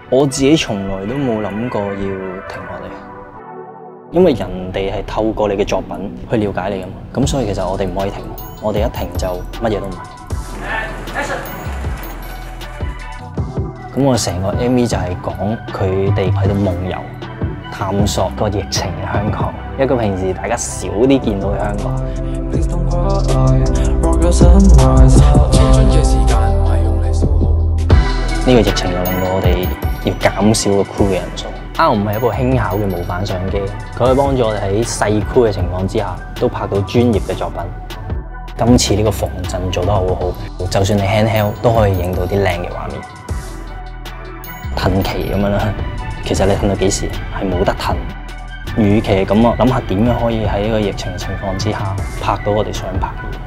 我自己從來都冇諗過要停落嚟，因為人哋係透過你嘅作品去了解你噶嘛，咁所以其實我哋唔可以停，我哋一停就乜嘢都唔係。咁我成個 MV 就係講佢哋喺度夢遊、探索個疫情嘅香港，一個平時大家少啲見到嘅香港。呢個疫情就令到我哋要減少個 crew 嘅人數。R5係一部輕巧嘅無反相機，佢可以幫助我哋喺細 crew 嘅情況之下，都拍到專業嘅作品。今次呢個防震做得好好，就算你 handheld 都可以影到啲靚嘅畫面。褪期咁樣啦，其實你褪到幾時係冇得褪。與其咁啊，諗下點樣可以喺一個疫情嘅情況之下拍到我哋想拍嘅嘢。